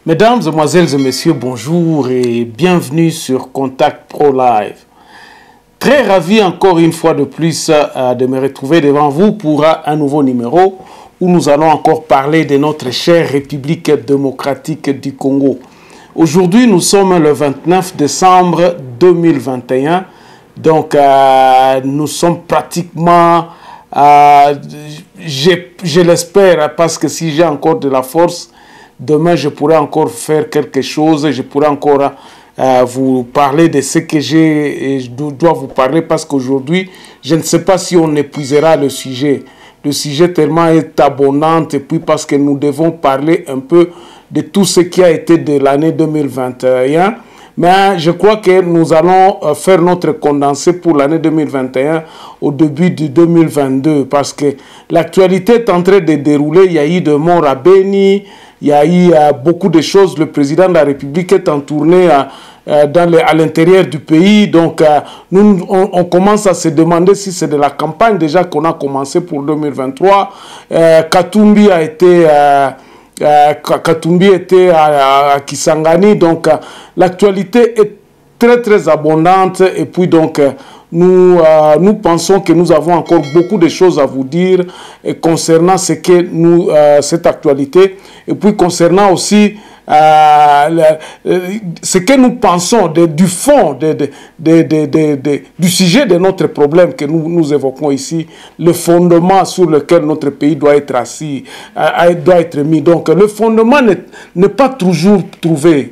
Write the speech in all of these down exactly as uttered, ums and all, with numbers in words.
Mesdames, Demoiselles et Messieurs, bonjour et bienvenue sur Contact Pro Live. Très ravi encore une fois de plus euh, de me retrouver devant vous pour un nouveau numéro où nous allons encore parler de notre chère République démocratique du Congo. Aujourd'hui, nous sommes le vingt-neuf décembre deux mille vingt et un, donc euh, nous sommes pratiquement, euh, je, je l'espère, parce que si j'ai encore de la force, demain, je pourrais encore faire quelque chose, je pourrais encore euh, vous parler de ce que j'ai et je dois vous parler parce qu'aujourd'hui, je ne sais pas si on épuisera le sujet. Le sujet tellement est abondant et puis parce que nous devons parler un peu de tout ce qui a été de l'année deux mille vingt et un. Mais je crois que nous allons faire notre condensé pour l'année deux mille vingt et un au début de deux mille vingt-deux parce que l'actualité est en train de dérouler. Il y a eu de morts à Beni. Il y a eu euh, beaucoup de choses. Le président de la République est en tournée euh, euh, dans les, à l'intérieur du pays. Donc, euh, nous, on, on commence à se demander si c'est de la campagne déjà qu'on a commencé pour deux mille vingt-trois. Euh, Katumbi a été... Euh, euh, Katumbi était à, à, à Kisangani. Donc, euh, l'actualité est très, très abondante. Et puis, donc... Euh, Nous, euh, nous pensons que nous avons encore beaucoup de choses à vous dire et concernant ce que nous, euh, cette actualité et puis concernant aussi euh, le, euh, ce que nous pensons de, du fond de, de, de, de, de, de, du sujet de notre problème que nous, nous évoquons ici, le fondement sur lequel notre pays doit être assis, euh, doit être mis. Donc le fondement n'est pas toujours trouvé.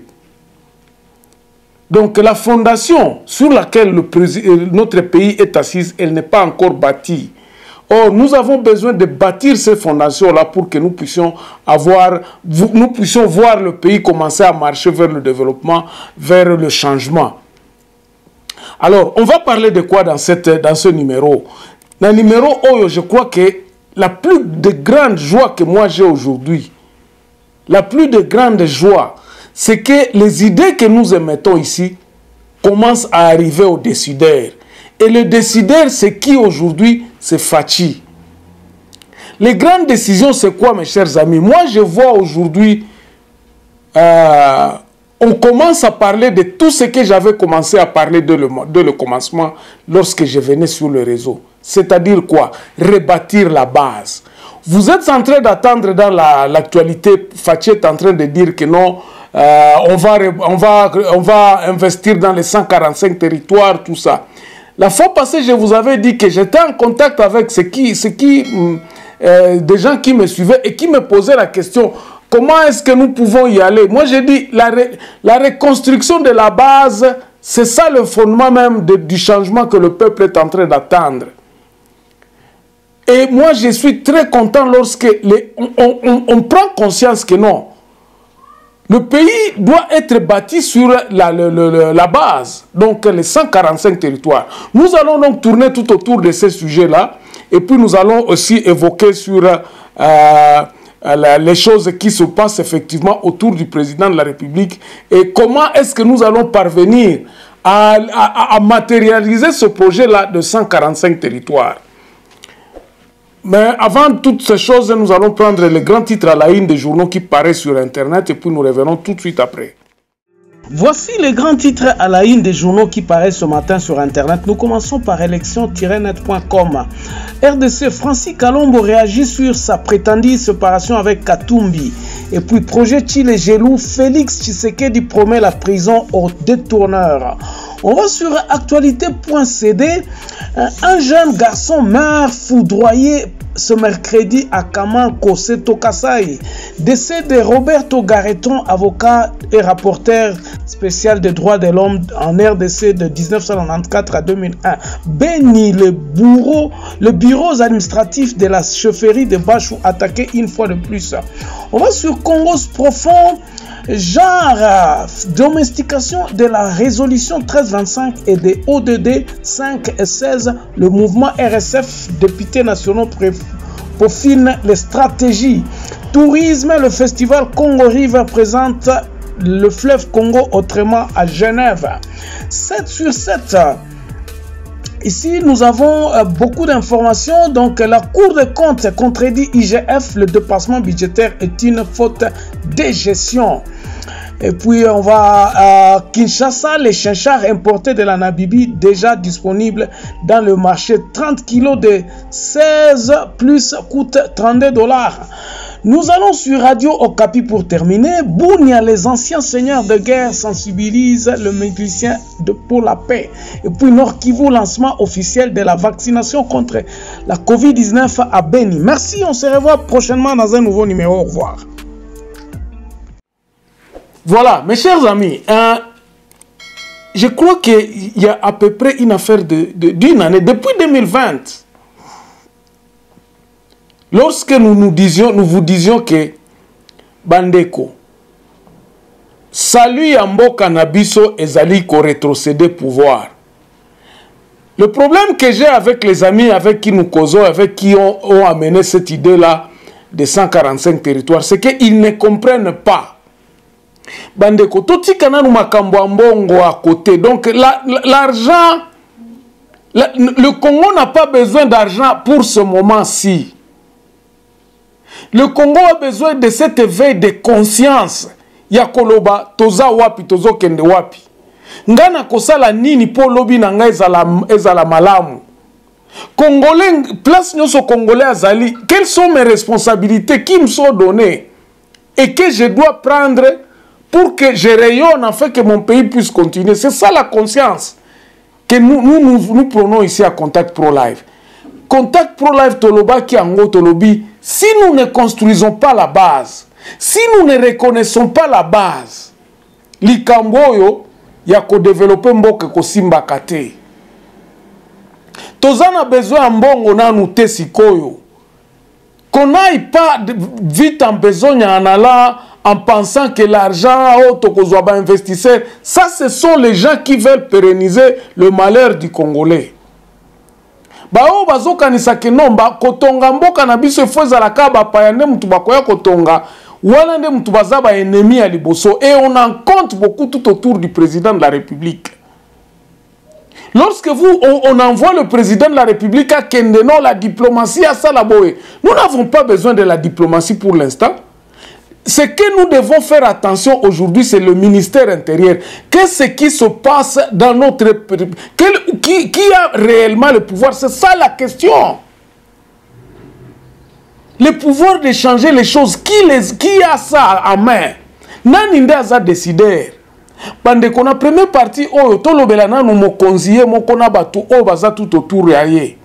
Donc la fondation sur laquelle le notre pays est assis, elle n'est pas encore bâtie. Or, nous avons besoin de bâtir ces fondations-là pour que nous puissions avoir, nous puissions voir le pays commencer à marcher vers le développement, vers le changement. Alors, on va parler de quoi dans, cette, dans ce numéro? Dans le numéro, oh, je crois que la plus de grande joie que moi j'ai aujourd'hui, la plus de grande joie, c'est que les idées que nous émettons ici commencent à arriver aux décideurs. Et le décideur, c'est qui aujourd'hui? C'est Fachi. Les grandes décisions, c'est quoi, mes chers amis? Moi, je vois aujourd'hui, euh, on commence à parler de tout ce que j'avais commencé à parler de le, de le commencement lorsque je venais sur le réseau. C'est-à-dire quoi? Rebâtir la base. Vous êtes en train d'attendre dans l'actualité, la, Fachi est en train de dire que non, Euh, on, va, on, va, on va investir dans les cent quarante-cinq territoires, tout ça. La fois passée, je vous avais dit que j'étais en contact avec ceux qui, ceux qui, euh, des gens qui me suivaient et qui me posaient la question, comment est-ce que nous pouvons y aller? Moi, j'ai dit, la, la reconstruction de la base, c'est ça le fondement même de, du changement que le peuple est en train d'attendre. Et moi, je suis très content lorsque les, on, on, on prend conscience que non, le pays doit être bâti sur la, la, la, la base, donc les cent quarante-cinq territoires. Nous allons donc tourner tout autour de ces sujets-là, et puis nous allons aussi évoquer sur euh, la, les choses qui se passent effectivement autour du président de la République, et comment est-ce que nous allons parvenir à, à, à matérialiser ce projet-là de cent quarante-cinq territoires. Mais avant toutes ces choses, nous allons prendre les grands titres à la une des journaux qui paraissent sur Internet et puis nous revenons tout de suite après. Voici les grands titres à la une des journaux qui paraissent ce matin sur Internet. Nous commençons par élection tiret net point com. R D C, Francis Kalombo réagit sur sa prétendue séparation avec Katumbi. Et puis projet Chile Gelou, Félix Tshisekedi promet la prison aux détourneurs. On va sur actualité point c d. Un jeune garçon meurt foudroyé ce mercredi à Kamanko, Seto Kasai. Décès de Roberto Garreton, avocat et rapporteur spécial des droits de l'homme en R D C de mille neuf cent quatre-vingt-quatorze à deux mille un. Béni, le bureau, le bureau administratif de la chefferie de Bachou attaqué une fois de plus. On va sur Congos profond. Genre, domestication de la résolution treize vingt-cinq et des O D D cinq et seize, le mouvement R S F, députés nationaux peaufinent les stratégies. Tourisme, le festival Congo River présente le fleuve Congo autrement à Genève. sept sur sept. Ici, nous avons euh, beaucoup d'informations. Donc, la Cour des comptes contredit I G F. Le dépassement budgétaire est une faute de gestion. Et puis on va à Kinshasa, les chinchards importés de la Namibie déjà disponibles dans le marché. trente kilos de seize plus coûte trente-deux dollars. Nous allons sur Radio Okapi pour terminer. Bounia, les anciens seigneurs de guerre sensibilisent le musicien de pour la paix. Et puis Nord Kivu, lancement officiel de la vaccination contre la COVID dix-neuf à Beni. Merci, on se revoit prochainement dans un nouveau numéro. Au revoir. Voilà, mes chers amis, hein, je crois qu'il y a à peu près une affaire de, de, d'une année, depuis deux mille vingt. Lorsque nous, nous, disions, nous vous disions que Bandeko, salut Yamboka Nabiso ezali ko rétrocéder pouvoir. Le problème que j'ai avec les amis avec qui nous causons, avec qui ont, ont amené cette idée-là de cent quarante-cinq territoires, c'est qu'ils ne comprennent pas. Bandeko, tout ce qu'on a nous makambo mbongo à côté. Donc l'argent, la, le Congo n'a pas besoin d'argent pour ce moment-ci. Le Congo a besoin de cet éveil de conscience. Yakoloba, toza wapi, tozo kende wapi. Ngana kosala nini po lobi na nga ezala, ezala malamu. Congolais, place nyoso Congolais azali, quelles sont mes responsabilités qui me sont données et que je dois prendre pour que je rayonne afin que mon pays puisse continuer. C'est ça la conscience que nous, nous, nous, nous prenons ici à Contact Pro Live. Contact Pro Live Toloba qui en Tolobi, si nous ne construisons pas la base, si nous ne reconnaissons pas la base, likamboyo ya ko développer mboke ko simba kate. Tozana besoin mbongo na nous te sikoyo. Qu'on n'aille pas vite en besoin en allant en pensant que l'argent autokozoba investisseur, ça ce sont les gens qui veulent pérenniser le malheur du Congolais. Bao bazoka ni sakenomba kotonga mboka na biso foza la kaba payande mutu bakoya kotonga wala nde mutu bazaba ennemi ya liboso, et on en compte beaucoup tout autour du président de la République. Lorsque vous on, on envoie le président de la République à Kendeno, la diplomatie à Salaboé, nous n'avons pas besoin de la diplomatie pour l'instant. Ce que nous devons faire attention aujourd'hui, c'est le ministère intérieur. Qu'est-ce qui se passe dans notre pays? Qui, qui a réellement le pouvoir? C'est ça la question. Le pouvoir de changer les choses. Qui, les, qui a ça en main? Nani a décidé. Bande qu'on a première partie, oh, tolo belana nous mo konziye, mo kona batu, oh, baza tout autour yaye.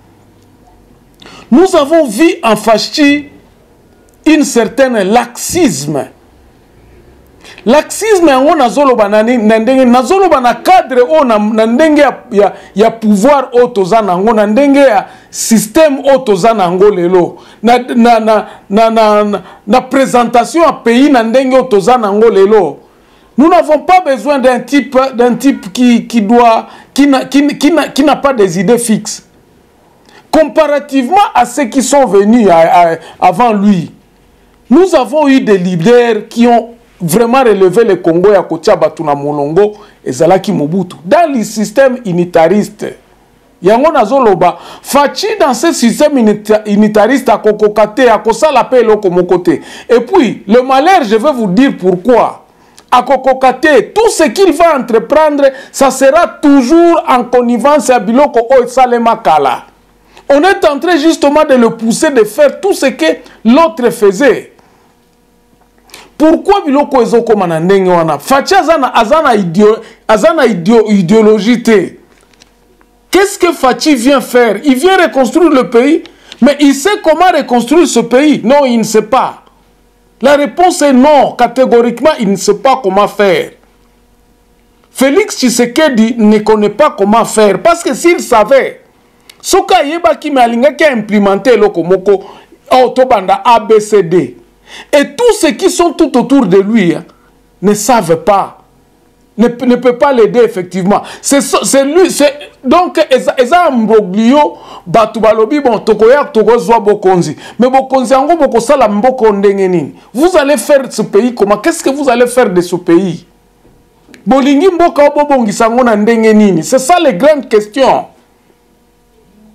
Nous avons vu en Fachi une certaine laxisme. Laxisme on a zolo banani nandenge na zolo bana cadre on a ndenge ya ya pouvoir otozana ngo na ndenge ya système otozana ngo lelo na na na na na, na présentation à pays na ndenge otozana ngo lelo. Nous n'avons pas besoin d'un type d'un type qui qui doit qui n'a qui, qui n'a qui n'a pas des idées fixes comparativement à ceux qui sont venus à, à, avant lui. Nous avons eu des leaders qui ont vraiment relevé le Congo ya kotia batuna molongo ezalaki Mobutu dans le système unitariste. Yango nazoloba Fachi dans ce système unitariste à kokokate à kosala pe loko mokote. Et puis le malheur, je vais vous dire pourquoi. À kokokate, tout ce qu'il va entreprendre, ça sera toujours en connivence à biloko o salema kala. On est en train justement de le pousser de faire tout ce que l'autre faisait. Pourquoi biloko ezoko manandenge wana? Fachi azana azana idéo azana idéo idéologie. Qu'est-ce que Fachi vient faire? Il vient reconstruire le pays, mais il sait comment reconstruire ce pays? Non, il ne sait pas. La réponse est non, catégoriquement, il ne sait pas comment faire. Félix Tshisekedi ne connaît pas comment faire, parce que s'il savait, soka yeba ki malinga qui a implémenté le komoko autobanda A B C D. Et tous ceux qui sont tout autour de lui hein, ne savent pas, ne, ne peuvent pas l'aider effectivement. C'est lui, c'est donc eza mbroglio batu balobi bon tokoya tokozwa bokonzi. Mais bokonzi ango bokosala mboko ndenge nini? Vous allez faire ce pays comment? Qu'est-ce que vous allez faire de ce pays? Bolingi mboka obobongisa ngo na ndenge nini? C'est ça les grandes questions.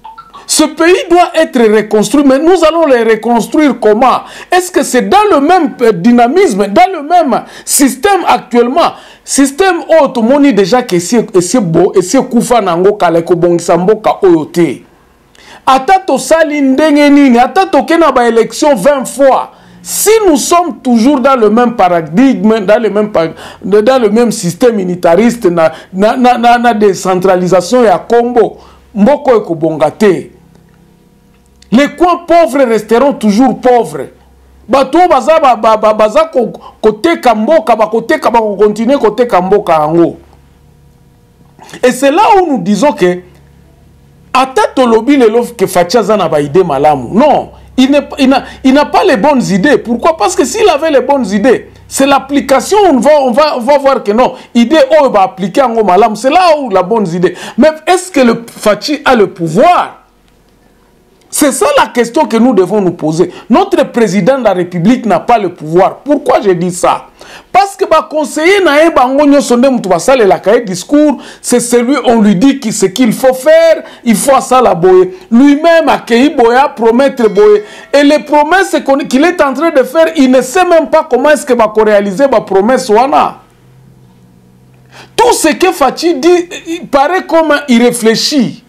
Ce pays doit être reconstruit, mais nous allons le reconstruire comment? Est-ce que c'est dans le même dynamisme, dans le même système actuellement? Système automoni déjà que c'est beau et c'est koufa nango kaleko bongisa mboka oyote. Ata to sali ndenge nini, ata to kena ba élection vingt fois. Si nous sommes toujours dans le même paradigme, dans le même, dans le même système unitariste, na, na, na, na, na décentralisation ya Kombo, mboko eko bongate. Les coins pauvres resteront toujours pauvres. Bato baza ba ba ba baza côté kamboka ba côté ka ba continuer côté kamboka ango. Et c'est là où nous disons que ata to lobi le lof que Fachaza na ba idée malamu. Non, il n'a il n'a il n'a pas les bonnes idées. Pourquoi? Parce que s'il avait les bonnes idées, c'est l'application, on va on va on va voir que non, idée oh va appliquer ango malamu, c'est là où la bonne idée. Mais est-ce que le Fachi a le pouvoir? C'est ça la question que nous devons nous poser. Notre président de la République n'a pas le pouvoir. Pourquoi je dis ça? Parce que le conseiller nae bangonyo sonde mutubasa le la cahier discours, c'est celui on lui dit ce qu'il faut faire, il faut ça la boye. Lui-même a accueilli boya, promettre boye. Et les promesses qu'il est en train de faire, il ne sait même pas comment est-ce que va réaliser ma promesse wana. Tout ce que Fachi dit, il paraît comme il réfléchit.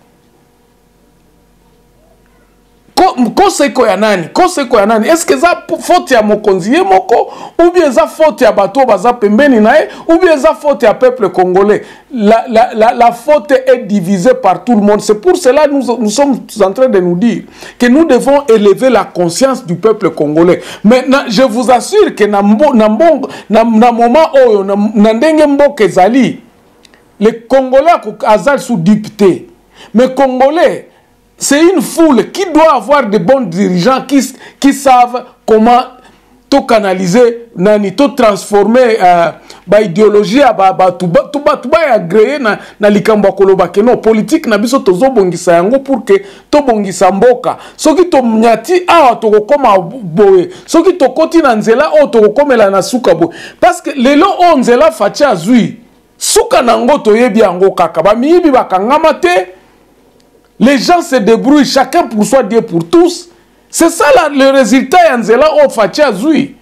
Koseko ya nani? Koseko ya nani? Est-ce que ça faute ya mokonziye moko ou bien ça faute ya bato baza pembeni nae ou bien ça faute ya peuple congolais? La, la, la, la faute est divisée par tout le monde. C'est pour cela que nous, nous sommes en train de nous dire que nous devons élever la conscience du peuple congolais. Maintenant, je vous assure que na moment oyo na ndenge mboka ezali, les Congolais azal sous dicté. Mais Congolais, c'est une foule qui doit avoir de bons dirigeants qui, qui savent comment tout canaliser, nani, tout transformer euh, ba idéologie, ba ba tout ba tout ba tout ba agréé na na likambo koloba que non politique na biso tozo bongisa yango pour que to bongisa mboka. Soki to mnyati awa to koma boye. Soki to koti na nzela o to komela na suka boye. Parce que lelo on nzela Fachi azui. Suka nango to yebi yango kaka. Ba miyibi bakangama te. Les gens se débrouillent, chacun pour soi, Dieu pour tous. C'est ça là, le résultat, Yanzela au Fachi Azoui.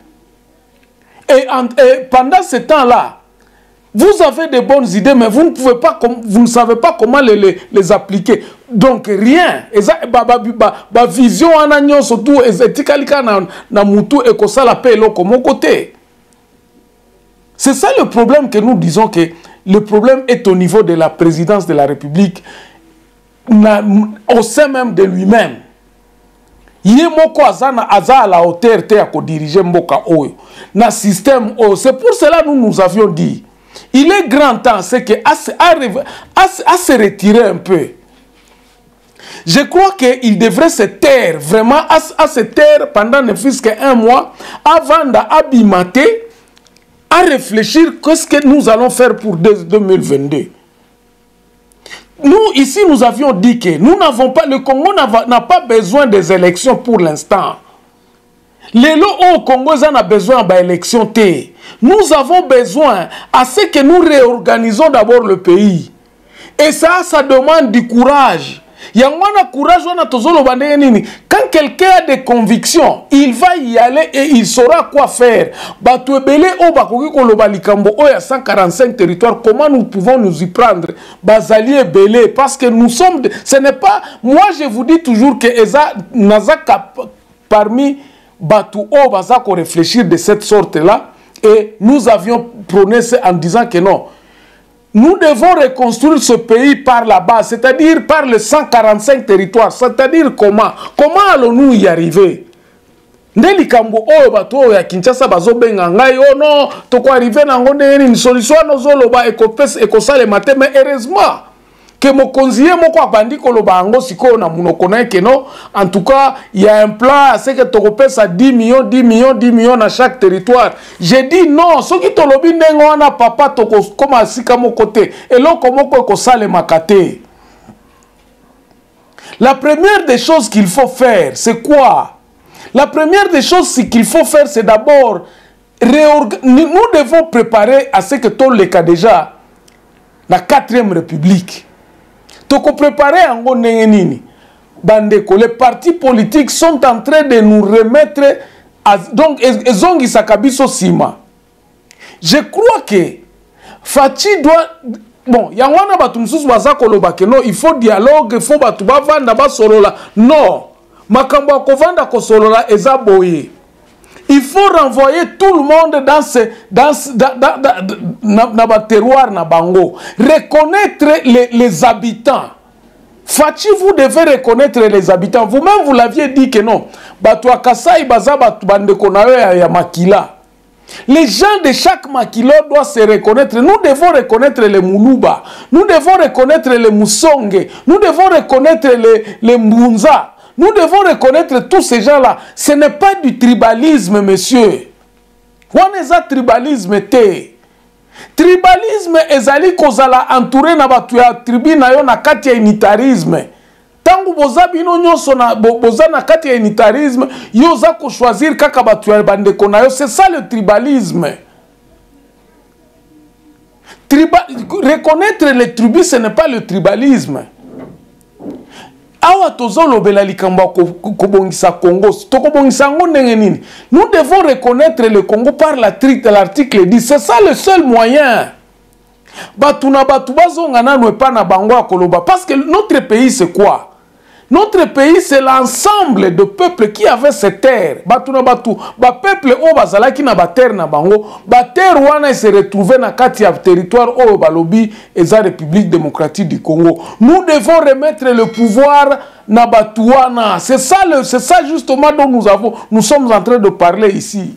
Et, et pendant ce temps-là, vous avez de bonnes idées, mais vous ne pouvez pas, vous ne savez pas comment les, les, les appliquer. Donc rien. Et ça, ba ba ba ba vision en agnon surtout, ezetika na na mutu et kosa la paix là comme côté. C'est ça le problème que nous disons que le problème est au niveau de la présidence de la République. Na, au sein même de lui-même. Yemoko azana aza à la hauteur te à diriger mboka oyo. Na système oyo. C'est pour cela que nous nous avions dit. Il est grand temps, c'est que à se, à, à, à se retirer un peu. Je crois qu'il devrait se taire, vraiment à, à se taire pendant ne fût-ce qu'un mois, avant d'abimenter, à réfléchir qu'est-ce que nous allons faire pour deux mille vingt-deux. Nous, ici, nous avions dit que nous n'avons pas, le Congo n'a pas besoin des élections pour l'instant. Les lots au Congo, on a besoin d'élections T. Nous avons besoin à ce que nous réorganisons d'abord le pays. Et ça, ça demande du courage. Quand quelqu'un a des convictions, il va y aller et il saura quoi faire. cent quarante-cinq territoires, comment nous pouvons nous y prendre? Bazali Belé, parce que nous sommes... De, ce n'est pas... Moi, je vous dis toujours que Eza Nazaka parmi Batu O Bazako réfléchir de cette sorte-là. Et nous avions prôné en disant que non. Nous devons reconstruire ce pays par la base, c'est-à-dire par les cent quarante-cinq territoires. C'est-à-dire comment? Comment allons-nous y arriver? Ndeli kambo oyo bato ya Kinshasa bazobenga ngai oh non to ko arriver na ngonde une solution nozolo ba ekopes ekosale matin, mais heureusement que mon conseiller moko abandi koloba ngo siko na munoko na keno. En tout cas, il y a un plan à ce que to kopesa dix millions dix millions dix millions à chaque territoire. J'ai dit non, ce qui to lobi ndengo wana papa to comme asika mon côté et là comment ko sale makate. La première des choses qu'il faut faire, c'est quoi? La première des choses qu'il faut faire, c'est d'abord réorganiser. Nous devons préparer à ce que tout le cas déjà la quatrième république. Toko préparer en nini. bandeko, les partis politiques sont en train de nous remettre à, donc ezongi sakabiso sima. Je crois que Fachi doit bon, yangwana batu msusu baza koloba ke non, il faut dialogue, il faut batu bavanda ba solola. Non, makambo ya kovanda ko solola eza boye. Il faut renvoyer tout le monde dans ce dans dans dans, dans na, na ba terroir na bango, reconnaître les, les habitants. Fachi, vous devez reconnaître les habitants. Vous-même vous l'aviez dit que non. Batu akasai baza batu bandeko na yo ya makila. Les gens de chaque maquilo doivent se reconnaître. Nous devons reconnaître les Moulouba. Nous devons reconnaître les Moussongue. Nous devons reconnaître les, les Mbunza. Nous devons reconnaître tous ces gens-là. Ce n'est pas du tribalisme, monsieur. On est à tribalisme, té. Tribalisme ezali kozala entouré na batu ya tribu na yo na kati ya unitarisme. Tangu boza bino nyonso na boza na kati ya unitarisme, yo za ko choisir kaka batu ya bandeko na yo, c'est ça le tribalisme. Triba, reconnaître les tribus, ce n'est pas le tribalisme. Awa tozo lobela likamba kobongisa Congo, to kobongisa ngo ndenge nini? Nous devons reconnaître le Congo par l'article dix, c'est ça le seul moyen. Batu na batu bazonga na no pa na bango akoloba, parce que notre pays c'est quoi? Notre pays, c'est l'ensemble de peuples qui avaient ces terres. Batu na batu, ba peuple o bazala ki na ba terre na bango, ba terre wana se retrouver na kati ya territoire o balobi eza République démocratique du Congo. Nous devons remettre le pouvoir na batu wana. C'est ça le c'est ça justement dont nous avons nous sommes en train de parler ici.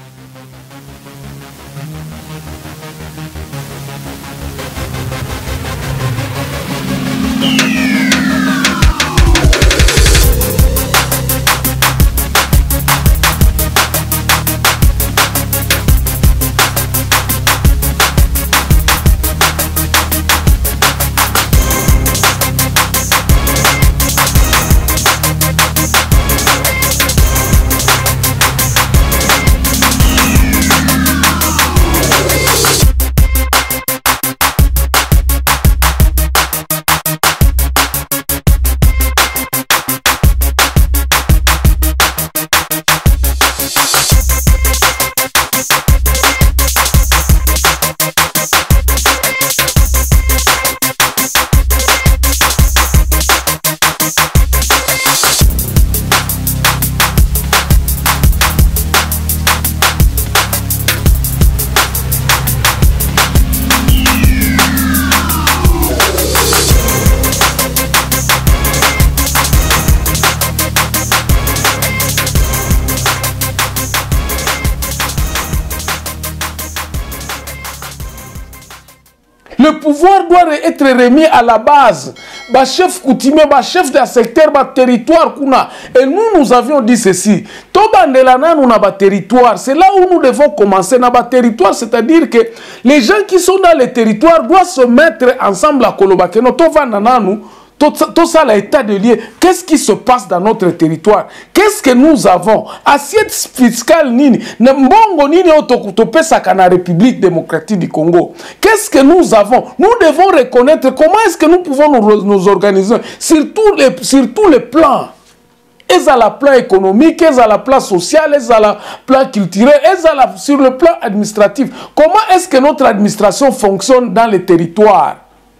Le pouvoir doit être remis à la base. Bah chef coutumier, bah chef d'un secteur, bah territoire kuna. Et nous, nous avions dit ceci. Tobandelana, nous n'avons pas territoire. C'est là où nous devons commencer. Nous avons territoire, c'est-à-dire que les gens qui sont dans les territoires doivent se mettre ensemble à Kolobakeno. Tovanana, nous. Tout ça, l'état de lieu. Qu'est-ce qui se passe dans notre territoire? Qu'est-ce que nous avons? Assiette fiscale nini? Mbongo nini otokutopé sakana République démocratique du Congo? Qu'est-ce que nous avons? Nous devons reconnaître comment est-ce que nous pouvons nous, nous organiser sur tous les, sur tous les plans. Et à la plan économique, et à la plan social, et à la plan culturel, et à la, sur le plan administratif. Comment est-ce que notre administration fonctionne dans les territoires?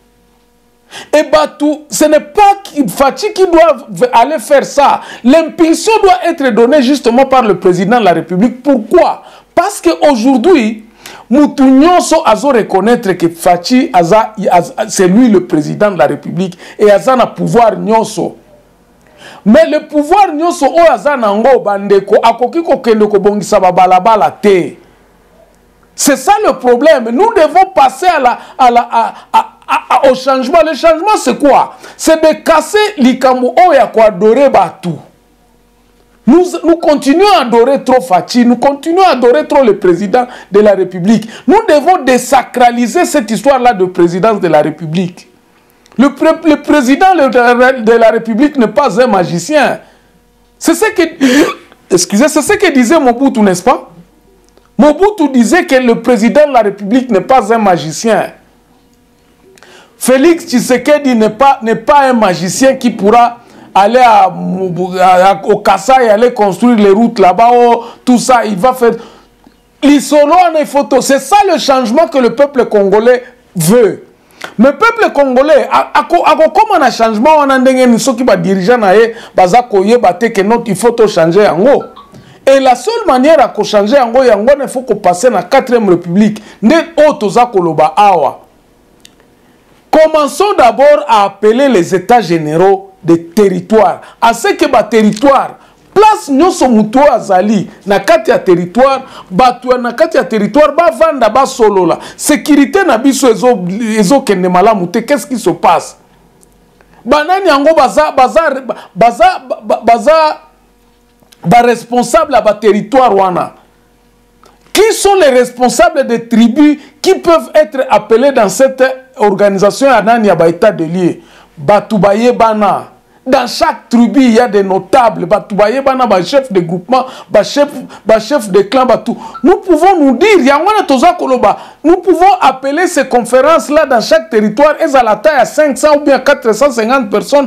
Et Batou, ce n'est pas Fachi qui doit aller faire ça. L'impulsion doit être donnée justement par le président de la République. Pourquoi? Parce qu'aujourd'hui, Moutounionso a reconnaître que Fachi, c'est lui le président de la République et Aza na pouvoir nyonso. Mais le pouvoir nyonso o Aza nango bandeko akoki kokende ko bongisa babalabala te. C'est ça le problème. Nous devons passer à la à la à, à, à, au changement. Le changement, c'est quoi? C'est de casser l'ikambo oya ko adorer Batou. Nous, nous continuons à adorer trop Fachi, nous continuons à adorer trop le président de la République. Nous devons désacraliser cette histoire-là de présidence de la République. Le, pré le président de la République n'est pas un magicien. C'est ce que, excusez, c'est ce que disait Mobutu, n'est-ce pas? Mobutu disait que le président de la République n'est pas un magicien. Félix Tshisekedi n'est pas, n'est pas un magicien qui pourra aller à, à, au Kassai, aller construire les routes là-bas, oh, tout ça, il va faire... L'isolo en est photo. C'est ça le changement que le peuple congolais veut. Mais le peuple congolais, comment on a changement, on a des gens qui sont dirigeants, il faut changer en haut. Et la seule manière à changer en haut, il faut qu'on passe dans la quatrième république. Commençons d'abord à appeler les états généraux des territoires. À ce que les territoires, place nyoso muto azali na kati ya territoire, batu na kati ya territoire ba vanda ba solo la. Sécurité na biso ezo ezo kende malamu te, qu'est-ce qui se passe? Banani yango baza baza baza baza ba responsable à ba territoire wana. Qui sont les responsables des tribus qui peuvent être appelés dans cette organisation anani ya ba état de lieu? Batu baye bana. Dans chaque tribu, il y a des notables, des chefs de groupement, des chefs, des chefs de clan. Nous pouvons nous dire, nous pouvons appeler ces conférences-là dans chaque territoire, et à la taille à cinq cents ou bien quatre cent cinquante personnes,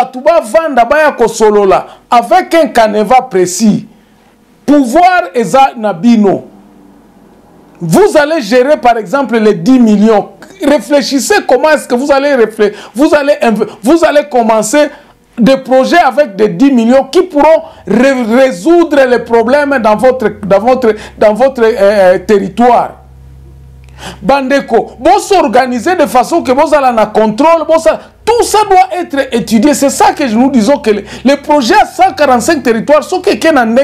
avec un canevas précis. Pouvoir eza nabino. Vous allez gérer par exemple les dix millions. Réfléchissez comment est-ce que vous allez réfléchir. Vous allez, vous allez commencer des projets avec des dix millions qui pourront ré résoudre les problèmes dans votre, dans votre, dans votre euh, territoire. Bandeko, vous s'organisez de façon que vous allez en contrôle, tout ça doit être étudié. C'est ça que nous disons que les, les projets à cent quarante-cinq territoires sont que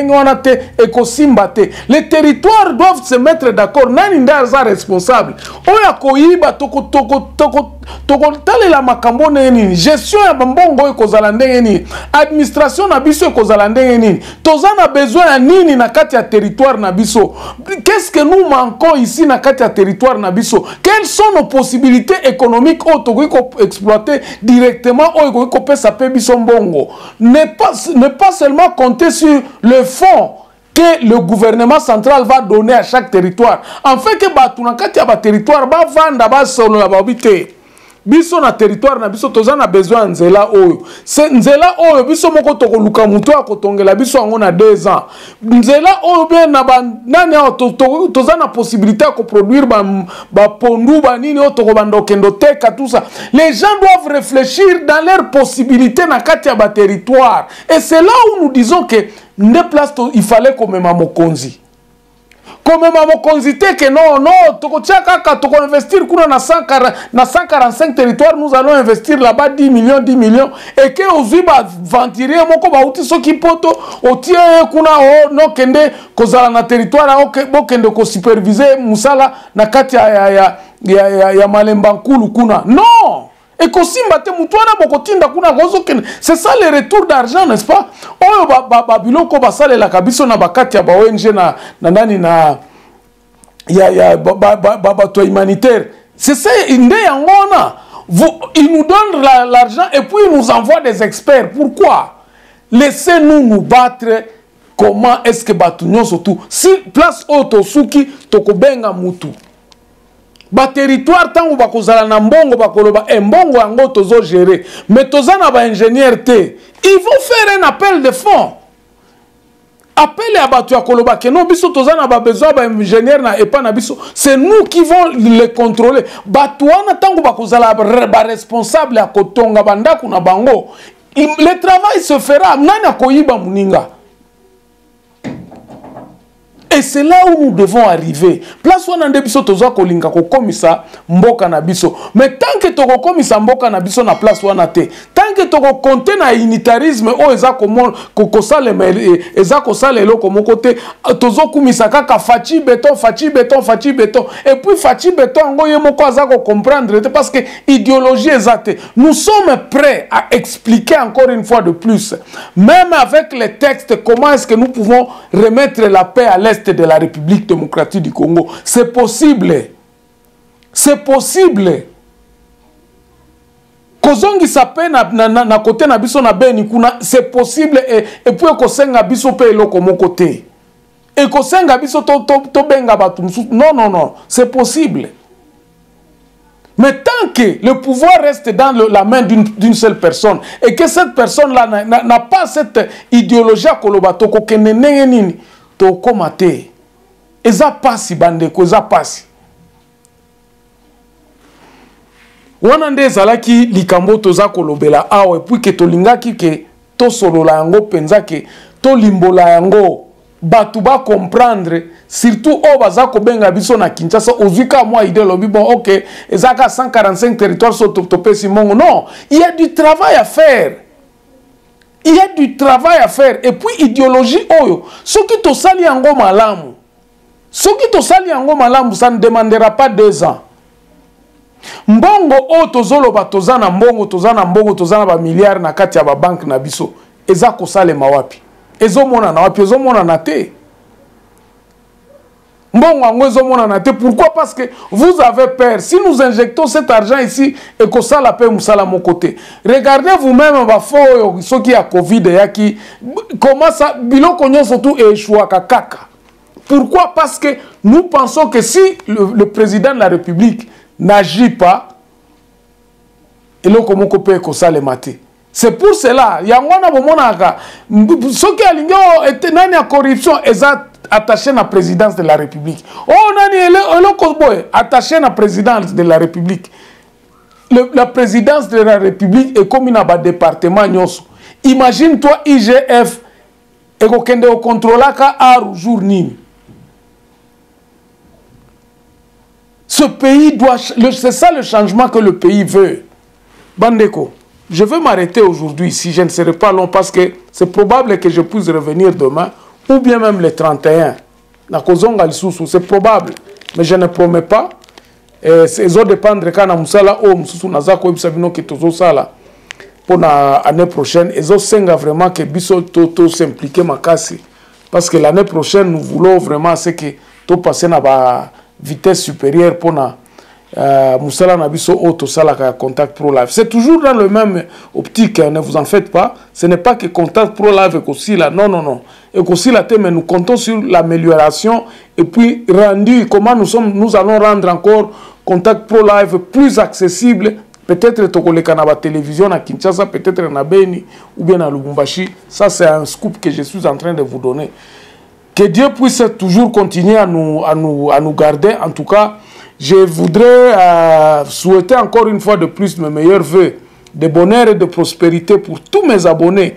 les territoires doivent se mettre d'accord. Nani ndaza responsable. Oya koyiba toko toko toko toko tale la makambo neni. Gestion ya mbongo ekozala ndenge nini. Administration na biso ekozala ndenge nini. Tozana besoin ya nini na kati ya territoire na biso. Qu'est-ce que nous manquons ici na kati ya territoire na biso? Quelles sont nos possibilités économiques au Togo exploiter directement au Togo pesa pe biso mbongo? Ne pas ne pas seulement compter sur le fonds que le gouvernement central va donner à chaque territoire. En fait que batuna kati ya ba territoire ba vanda ba solo la babité. Biso na territoire na biso tozana besoin nzela oyo. C'est nzela oyo biso moko toko luka muto akotongela biso ango na deux ans. Nzela oyo bien na ba nani to tozana possibilité ko produire ba ba pondu ba nini o toko bando kendo teka tout ça. Les gens doivent réfléchir dans leurs possibilités na kati ya ba territoire. Et c'est là où nous disons que ne place il fallait comme ma mokonzi. Comme ma mokonzi te que non non toko tchaka ka toko investir kuna na cent quarante-cinq territoires, nous allons investir là-bas dix millions dix millions et que oziba venturier moko ba uti soki poto otie kuna o no kende kozala na territoire o ke bo kende ko superviser musala na kati ya ya ya ya, ya, ya malemba nkulu kuna non. Et c'est ça le retour d'argent, n'est-ce pas? Oh, babiloko basale la kabiso na bakati ya ba O N G na na nani na ya ya bato humanitaire. C'est ça inde yangona. Ils nous donnent l'argent et puis ils nous envoient des experts. Pourquoi? Laissez-nous nous battre. Comment est-ce que batunyo surtout si place otosuki tokobenga mutu. Ba territoire tango bakozala na mbongo bakoloba e mbongo yango tozo gérer mais tozana ba ingénieur te, ils vont faire un appel de fonds. Appel à batu ya koloba que non biso tozana ba besoin ba ingénieur na epa na biso, c'est nous qui vont les contrôler. Batu wana tango bakozala ba responsable ya kotonga bandaku na bango, le travail se fera nani akoyiba muninga. Et c'est là où nous devons arriver. Place où on a des biso tozo kolinga ko komisa mboka na biso. Mais tant que toko komisa mboka na biso na place où on a te, tant que toko compter na unitarisme o eza komo ko sale eza ko sale lo komo côté tozo komisa kaka fachi béton fachi béton fachi béton et puis fachi béton ngo yemo ko aza ko comprendre parce que idéologie ezate. Nous sommes prêts à expliquer encore une fois de plus, même avec les textes, comment est-ce que nous pouvons remettre la paix à l'est de la République démocratique du Congo. C'est possible. C'est possible. Kozongi sape na na na, na côté na biso na beni kuna, c'est possible et et puis kosenga biso pe eloko mo côté. Et kosenga biso to to to benga batu. Non non non, c'est possible. Mais tant que le pouvoir reste dans le, la main d'une seule personne et que cette personne-là n'a pas cette idéologie à Kolobato, que nenenini, to komate, eza pasi bandeko, eza pasi. Wanande zalaki likambo toza kolobela awe, puis que to lingaki ke to solola yango penza ke to limbola yango. Batu ba comprendre surtout o baza ko benga biso na Kinshasa ozwika moi idée lobi bon OK ezaka cent quarante-cinq territoires so topé simongo. Non, il y a du travail à faire. Il y a du travail à faire et puis idéologie oyo ce qui to sali yango malamu. Ce qui to sali yango malamu ça ne demandera pas deux ans. Mbongo o tozoloba tozana mbongo tozana mbongo tozana ba milliards na kati ya ba banque na biso eza ko sale mawapi. Ezomona na wapi ezomona na te. Mbongo ango ezomona na te. Pourquoi? Parce que vous avez peur. Si nous injectons cet argent ici et que ça la paix moussala mon côté. Regardez vous-même ba fo ceux qui a Covid et qui comment ça biloko nyo surtout échoua kaka. Pourquoi? Parce que nous pensons que si le, le président de la République n'agit pas et le comment peut que ça les mater. C'est pour cela, il y a un ceux qui ont nani à corruption est attaché à la présidence de la République. Oh, nani est attaché à la présidence de la République. Le, la présidence de la République est comme un département. Imagine-toi I G F et qu'on contrôle à jour nini. Ce pays doit, c'est ça le changement que le pays veut. Bandeko. Je vais m'arrêter aujourd'hui ici, je ne serai pas long parce que c'est probable que je puisse revenir demain ou bien même le trente et un. C'est probable, mais je ne promets pas. Ça va dépendre quand on sala ou msusu nazako ibsabino que tozo sala pour l'année prochaine. Et ça senga vraiment que biso toto s'impliquer makasi parce que l'année prochaine nous voulons vraiment c'est que tout passer na ba vitesse supérieure pour na Euh, Moussala Nabiso Auto Salaka Contact Pro Live. C'est toujours dans le même optique, hein, ne vous en faites pas. Ce n'est pas que Contact Pro Live est aussi là. Non, non, non. Et aussi là, mais nous comptons sur l'amélioration et puis rendu, comment nous sommes, nous allons rendre encore Contact Pro Live plus accessible. Peut-être Tokoleka na ba télévision à Kinshasa, peut-être na Beni ou bien à Lubumbashi. Ça, c'est un scoop que je suis en train de vous donner. Que Dieu puisse toujours continuer à nous, à nous, à nous garder. En tout cas, je voudrais euh, souhaiter encore une fois de plus mes meilleurs vœux de bonheur et de prospérité pour tous mes abonnés.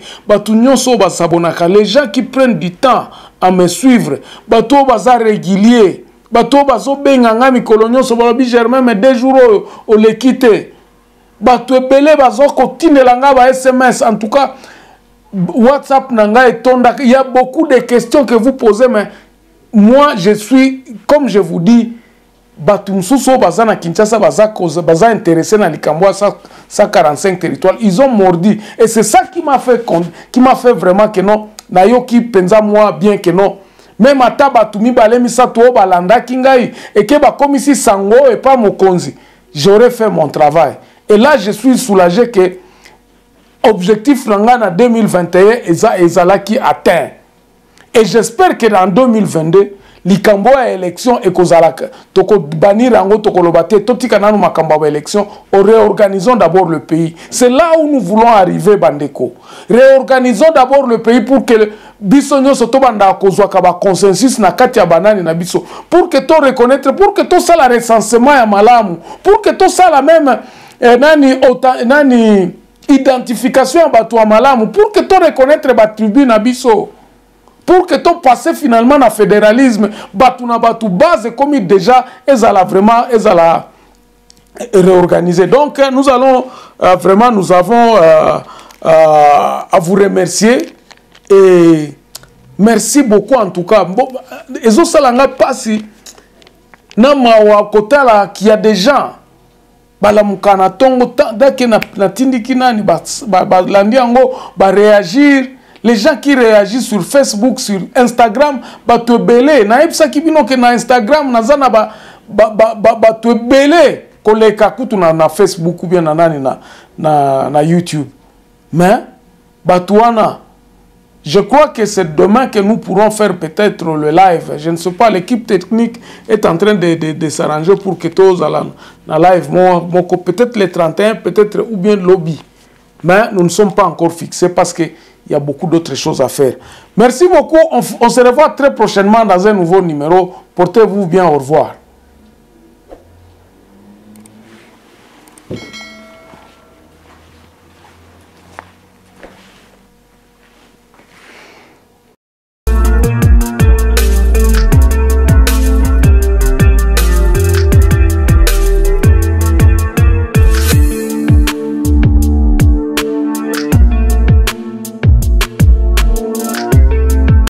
Les gens qui prennent du temps à me suivre, bato baza régulier, bato bazo benganga mikolonyo so balobi Germain mais deux jours au le quitter. Bato ebele bazo continue langa ba S M S. En tout cas, WhatsApp nanga et tonda. Il y a beaucoup de questions que vous posez, mais moi je suis, comme je vous dis, Batumsuso Bazana Kinshasa Baza Baza intéressé dans les Cambois cent quarante-cinq territoires, ils ont mordi et c'est ça qui m'a fait qui m'a fait vraiment que non nayoki penza moi bien que non même ata batumi balemi sato balanda kingai et que ba comme ici sango et pas mokonzi j'aurais fait mon travail et là je suis soulagé que objectif Langana deux mille vingt et un eza ezalaki atteint et j'espère que dans deux mille vingt-deux likambo ya élection et kozalaka toko banir yango toko lobate totika nanu makambo ya élection réorganisons d'abord le pays. C'est là où nous voulons arriver bandeko. Réorganisons d'abord le pays pour que biso nyoso to banda kozwa ka ba consensus na kati ya banani na biso pour que to reconnaître pour que to sala recensement ya malamu pour que to sala même eh, nani ota, nani identification ya bato ya malamu pour que to reconnaître ba tribu na biso. Pour que tu passes finalement à fédéralisme, batuna batu base comme déjà, ils allaient vraiment, ils allaient réorganiser. Donc nous allons euh, vraiment, nous avons euh, euh, à vous remercier et merci beaucoup en tout cas. Bon, ils ont salanga passi, nama côté là qu'il y a des gens, balamukana tongo, dès que na na tindiki nani, ba ba landi ango, ba réagir. Les gens qui réagissent sur Facebook, sur Instagram, bah te belé. Na epsa ki bino ke na Instagram, na zana ba ba ba ba te belé. Koleka kutu na na Facebook ou bien na nani na na na YouTube. Mais bah tuana, Je crois que c'est demain que nous pourrons faire peut-être le live. Je ne sais pas, l'équipe technique est en train de, de, de s'arranger pour que tous allons dans live. Peut-être le trente et un, peut-être ou bien le lobby. Mais nous ne sommes pas encore fixés parce qu'il y a beaucoup d'autres choses à faire. Merci beaucoup. On, on se revoit très prochainement dans un nouveau numéro. Portez-vous bien. Au revoir.